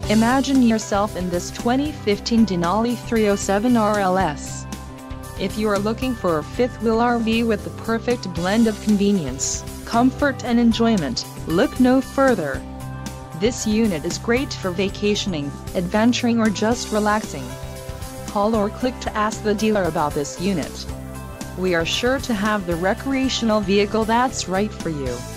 Imagine yourself in this 2015 Denali 307RLS. If you are looking for a fifth-wheel RV with the perfect blend of convenience, comfort and enjoyment, look no further. This unit is great for vacationing, adventuring or just relaxing. Call or click to ask the dealer about this unit. We are sure to have the recreational vehicle that's right for you.